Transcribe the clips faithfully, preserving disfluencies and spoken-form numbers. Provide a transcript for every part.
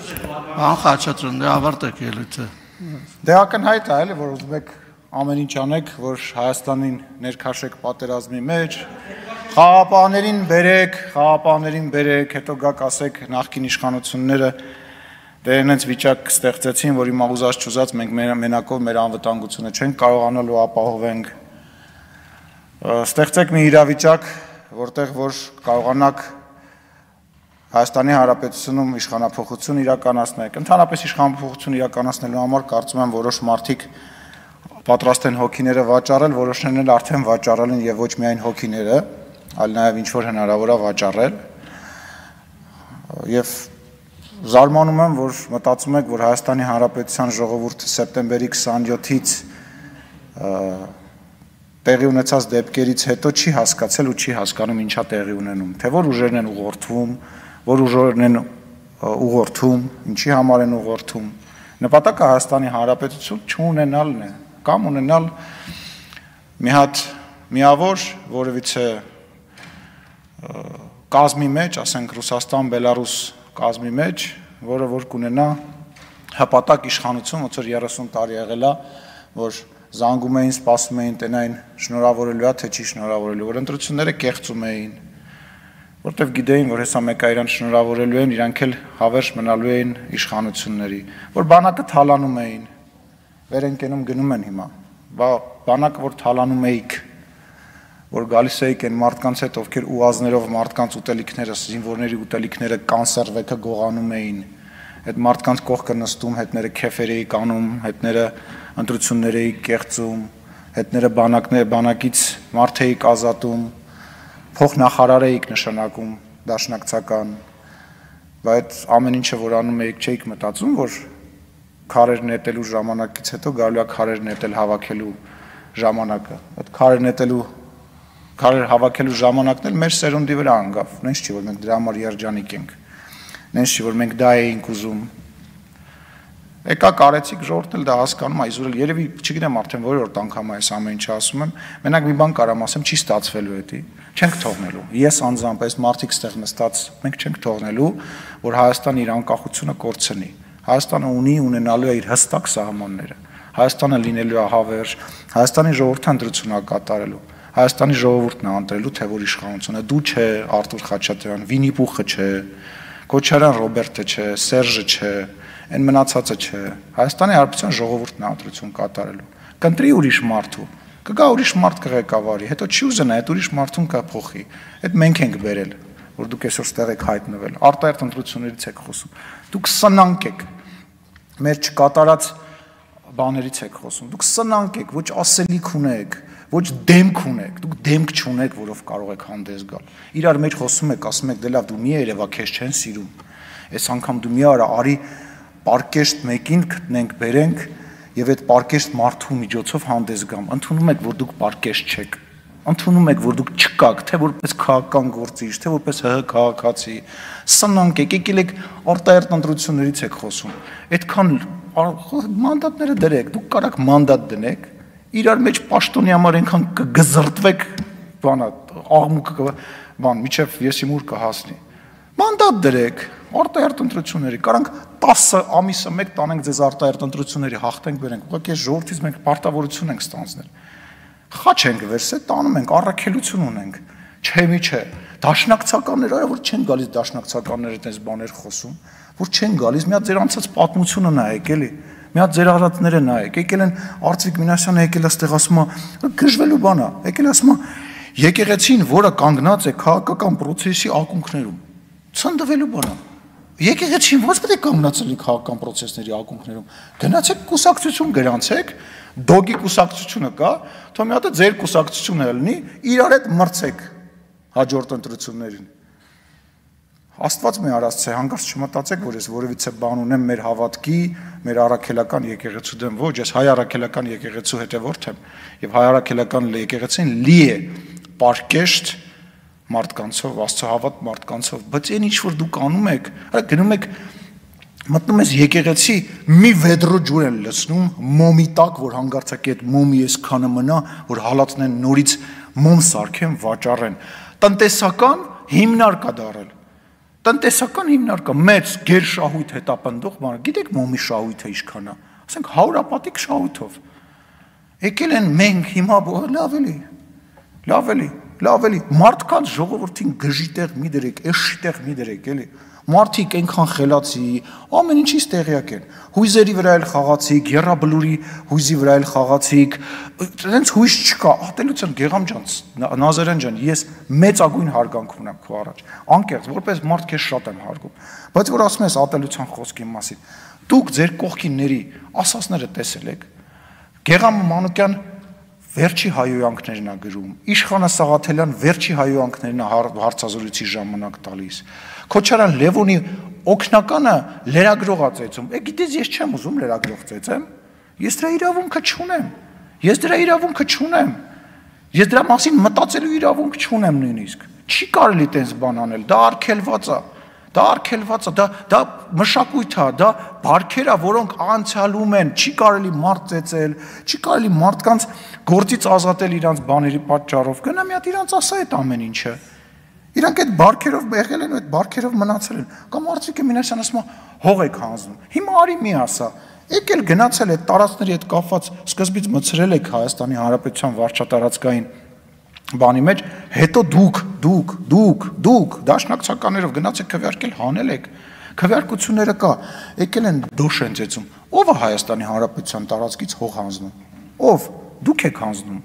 Պարոն Խաչատրյան, դե ավարտեք ելույթը։ Դե ակնհայտ է, էլի, որ ուզում եք ամեն ինչ անեք, որ Հայաստանին ներքաշեք պատերազմի մեջ, խաղապահներին բերեք, խաղապահներին բերեք, հետո գաք ասեք նախկին իշխանությունները դե այնց վիճակ ստեղծեցին, որ հիմա ուզած չուզած մենք մենակով մեր անվտանգությունը չենք կարողանալու ապահովենք։ Ստեղծեք մի իրավիճակ, որտեղ որ կարողանաք Հայաստանի Հանրապետությունում իշխանափոխություն իրականացնեք։ Ընդհանրապես իշխանափոխություն իրականացնելու համար կարծում եմ որոշ մարդիկ պատրաստ են հոգիները վաճառել, որոշներն էլ արդեն վաճառել են եւ ոչ միայն հոգիները, այլ նաեւ ինչ որ հնարավոր է վաճառել։ Եվ զարմանում եմ, որ մտածում եք, որ Հայաստանի Հանրապետության ժողովուրդը սեպտեմբերի քսաներկուից տեղի ունեցած դեպքերից հետո չի հասկացել ու չի հասկանում ինչա տեղի ունենում, թե որ ուժերն են ուղղորդվում, որ ուժերն են ուղղորդում, ինչի համար են ուղղորդում։ Նպատակը Հայաստանի Հանրապետություն չունենալն է, կամ ունենալ մի հատ միավոր որևիցե կազմի մեջ, ասենք Ռուսաստան, Բելարուս կազմի մեջ, որը որ կունենա հպատակ իշխանություն, ոնց որ երեսուն տարի եղել է, որ զանգում էին, սպասում էին, տենային շնորհավորելու է, թե չի շնորհավորելու, որ ընտրությունները կեղծում էին, որտեվ գիտեին, որ հեսա մեկը իրան շնորհավորելու են, իրանք էլ հավերժ մնալու էին իշխանությունների, որ բանակը թալանում էին, վեր են կենում գնում են հիմա, բանակը որ թալանում էիք, որ գալիս էիք այն մարդկանց հետ, ովքեր ուազներով մարդկանց ուտելիքները, զինվորների ուտելիքները կանսերվեքը գողանում էին, այդ մարդկանց կողքը նստում, հետները քեֆեր էիք անում, հետները ընտրություններ էիք կեղծում, հետները բանակից մարդ էիք ազատում, փոխնախարար էիք նշանակում, դաշնակցական, բայց ամեն ինչը որ անում էիք չէիք մտածում, որ քարեր նետելու ժամանակից հետո գալու է քարեր նետել հավաքելու ժամանակը, այդ քարեր նետելու քարեր հավաքելու ժամանակն էլ մեր սերունդի վրա անգավ, նենց չի, որ մենք դրա համար երջանիկ ենք, նենց չի, որ մենք դա էինք ուզում, եկա կարեցիք ժողովուրդն էլ դա հասկանում է, իզուր էլ երևի չգիտեմ արդեն որորդ անգամ այս ամեն ինչը ասում եմ, մենակ մի բան կարամ ասեմ, չի ստացվելու էդի, չենք թողնելու, ես անձամբ այս մարդիկ ստեղ նստած, մենք չենք թողնելու, որ Հայաստանը իր անկախությունը կորցնի, Հայաստանը ունի ունենալու է իր հստակ սահմանները, Հայաստանը լինելու է հավերժ, Հայաստանի ժողովուրդը ընտրություն է կատարելու, Հայաստանի ժողովուրդն է ընտրելու, թե որ իշխանությունը, դու չէ, Արթուր Խաչատրյան, Վինի Պուխը չէ, Քոչարյան Ռոբերտը չէ, Սերժը չէ, այն մնացածը չէ, Հայաստանի Հանրապետության ժողովուրդն է ընտրություն կատարելու, կընտրի ուրիշ մարդու, կգա ուրիշ մարդ կղեկավարի, հետո չի ուզենա այդ ուրիշ մարդուն կփոխի, այդ մենք ենք բերել, որ դուք այսօր ստեղ եք հայտնվել, արտահերթ ընտրություններից եք խոսում, դուք սնանկ եք, մեր չկատարած բաներից եք խոսում, դուք սնանկ եք, ոչ ասելիք ունեք, ոչ դեմք ունեք, դուք դեմք չունեք, որով կարող եք հանդես գալ, իրար մեջ խոսում եք, ասում եք, դե լավ, դու մի երևա քեզ չեն սիրում, այս անգամ դու մի արա, արի պարկեշտ մեկին գտնենք, բերենք եւ այդ պարկեշտ մարդու միջոցով հանդես գամ, ընդունում եք, որ դուք պարկեշտ չեք, ընդունում եք, որ դուք չկաք, թե որպես քաղաքական գործիչ, թե որպես ՀՀ քաղաքացի, սնանկ եք, եկել եք արտահերթ ընտրություններից եք խոսում, այդքան մանդատները դրեք, դուք կարաք մանդատ դնեք, իրար մեջ պաշտոնի համար այնքան կգզրտվեք, բանա, աղմուկը, բան, միջև եսիմուր կհասնի, մանդատ դրեք, արտահերթ ընտրությունների, կարանք տասը ամիսը մեկ տանենք ձեզ արտահերթ ընտրությունների, հաղթենք բերենք, ուղղակի այս ժողովրդից մենք պարտավորություն ենք ստանձնել, խաչ ենք վերսել, տանում ենք, առաքելություն ունենք, չէ մի չէ, դաշնակցականներ, այո, որ չեն գալիս դաշնակցականները այդպես բաներ խոսում, որ չեն գալիս, մի հատ ձեր անցած պատմությունը նայեք, էլի, մի հատ ձեր արածները նայեք, եկել են Արծվիկ Մինասյանը եկել է ստեղ ասում է, գժվելու բան է, եկել է ասում է, եկեղեցին, որը կանգնած է քաղաքական պրոցեսի ակունքներում, ցնդվելու բան է, եկեղեցին ո՞նց պետք է կանգնած լինի քաղաքական պրոցեսների ակունքներում, գնացեք կուսակցություն գրանցեք, դոգի կուսակցությունը կա, թող մի հատ է ձեր կուսակցությունը լինի, իրար հետ մրցեք հաջորդ ընտրություններին։ Աստված մի արածցե, հանկարծ չմտածեք, որ ես որևիցե բան ունեմ մեր հավատքի, մեր առաքելական եկեղեցու դեմ, ոչ, ես հայ առաքելական եկեղեցու հետևորդ եմ, եւ հայ առաքելական եկեղեցին լի է պարկեշտ մարդկանցով, աստծոհավատ մարդկանցով, բայց այն ինչ որ դուք անում եք, այ գնում եք մտնում ես եկեղեցի, մի վեդրո ջուր են լցնում, մոմի տակ, որ հանգարցակի այդ մոմի այսքանը մնա, որ հալածնեն նորից մոմ սարքեն, վաճառեն։ Տնտեսական հիմնար կա դարել։ տնտեսական հիմնարկը մեծ գերշահույթ հետապնդող բան, գիտեք մոմի շահույթը ինչքան է, ասենք հարյուրապատիկ շահույթով։ Եկել են մենք հիմա լավ էլի, լավ էլի, լավ էլի, մարդկանց ժողովրդին գժի տեղ մի դրեք, էշի տեղ մի դրեք, էլի։ Մարդիկ այնքան խելացի, ամեն ինչից տեղյակ են։ Հույզերի վրա էլ խաղացիք, եռաբլուրի հույզի վրա էլ խաղացիք, այնց հույզ չկա, ատելության Գեգամ ջան, Նազարյան ջան, ես մեծագույն հարգանք ունեմ քո առաջ, անկեղծ, որպես մարդ քեզ շատ եմ հարգում, բայց որ ասում ես ատելության խոսքի մասին, դուք ձեր կողքինների ասածները տեսել եք, Գեգամ Մանուկյան վերջի հայոյանքներն է գրում, Իշխանը Սաղաթելյան վերջի հայոյանքներն է հարցազրույցի ժամանակ տալիս, Քոչարյան Լևոնի օգնականը լրագրողա ծեծում, է գիտես ես չեմ ուզում լրագրող ծեծեմ, ես դրա իրավունքը չունեմ, ես դրա իրավունքը չունեմ, ես դրա մասին մտածելու իրավունք չունեմ նույնիսկ, չի կարելի տենց բան անել, դա արգելված է, դա արգելված է, դա դա մշակույթ է, դա բարքեր է, որոնք անցյալում են, չի կարելի մարդ ծեծել, չի կարելի մարդկանց գործից ազատել իրանց բաների պատճառով, գնա մի հատ իրանց ասա այդ ամեն ինչը։ Իրանք այդ բարքերով եղել են, այդ բարքերով մնացել են։ Կամ Արծվիկ Մինասյան ասում է, հող եք հանձնում։ Հիմա արի մի ասա։ Եկել գնացել այդ տարածքների հետ կապված սկզբից մցրել եք Հայաստանի Հանրապետության վարչատարածքային բանի մեջ, հետո դուք, դուք, դուք, դուք դաշնակցականներով գնացեք քվեարկել հանել եք։ Քվեարկությունները կա, եկել են դոշ են ծեծում։ Ո՞վ է Հայաստանի Հանրապետության տարածքից հող հանձնում։ Ո՞վ։ Դուք եք հանձնում։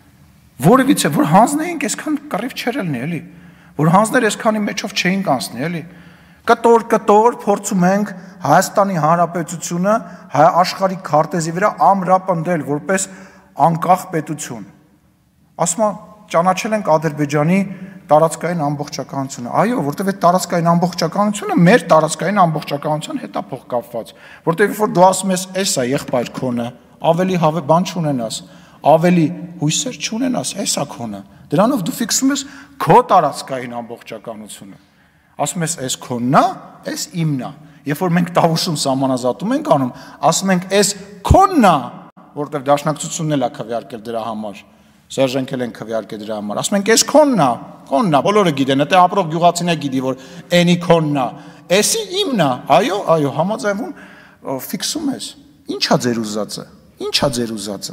Որևիցե որ հանձնեինք, այսքան կռիվ չէր ելնի, էլի։ Որ հանձներ այսքանի մեջով չէին կանցնի, էլի։ Կտոր, կտոր փորձում ենք Հայաստանի Հանրապետությունը հայ աշխարհի քարտեզի վրա ամրապնդել որպես անկախ պետություն։ Ասում է ճանաչել ենք Ադրբեջանի տարածքային ամբողջականությունը։ Այո, որտեղ այդ տարածքային ամբողջականությունը մեր տարածքային ամբողջականության հետ է փոխկապված, որտեղ որ դու ասում ես, էս է եղբայր քոնը, ավելի հավե բան չունենաս, ավելի հույսեր չունենաս, էս է քոնը։ Դրանով դու ֆիքսում ես քո տարածքային ամբողջականությունը։ Ասում ես, էս քոնն է, էս իմն է։ Երբ որ մենք Տավուշում սահմանազատում ենք անում, ասում ենք, էս քոնն է, որտեղ դաշնակցությունն էլ է քվեարկել դրա համար։ Սերժենքել են քվեարկել դրա համար։ Ասում ենք, էս քոնն է, քոնն է, բոլորը գիտեն, դա ապրող գյուղացին է գիտի, որ էնի քոնն է, էսի իմն է։ Այո, այո, համաձայնվում ֆիքսում ես։ Ի՞նչ է ձեր ուզածը։ Ի՞նչ է ձեր ուզածը։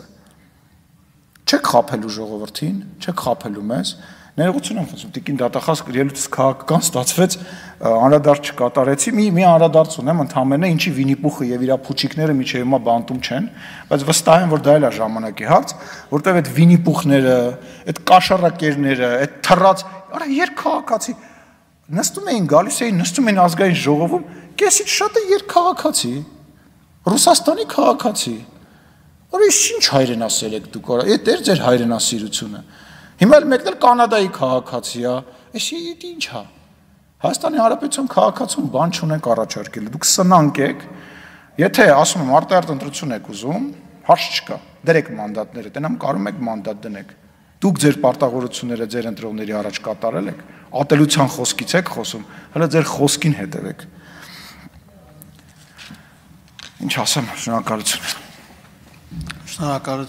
Չեք խափելու ժողովրդին, չեք խափելու մեզ։ Ներողություն եմ խնդրում, Տիկին դատախազ ելույթս քաղաքական ստացվեց, անդրադարձ չկատարեցի, մի մի անդրադարձ ունեմ ընդհանրապես, ինչի Վինիպուխը եւ իր փուչիկները միջև հիմա բանտում չեն, բայց վստահ եմ, որ դա էլ է ժամանակի հարց, որտեղ այդ Վինիպուխները, այդ կաշառակերները, այդ թռած, արա երկքաղաքացի նստում էին, գալիս էին, նստում էին ազգային ժողովում, կեսից շատը երկքաղաքացի, Ռուսաստանի քաղաքացի։ Որը ինչ հայրենասեր եք դուք, այդ էր ձեր հայրենասիրությունը։ Հիմա էլ մեկն էլ Կանադայի քաղաքացի է, էսի ինչ է։ Հայաստանի Հանրապետության քաղաքացուն բան չունենք առաջարկել, դուք սնանկ եք, եթե ասում եմ արտահերթ ընտրություն եք ուզում, հարց չկա, դրեք մանդատները, տենամ կարում եք մանդատ դնեք։ Դուք ձեր պարտավորությունները ձեր ընտրողների առաջ կատարել եք, ատելության խոսքից եք խոսում, հələ ձեր խոսքին հետևեք։ Ինչ ասեմ, շնորհակալություն։ Շնորհակալություն։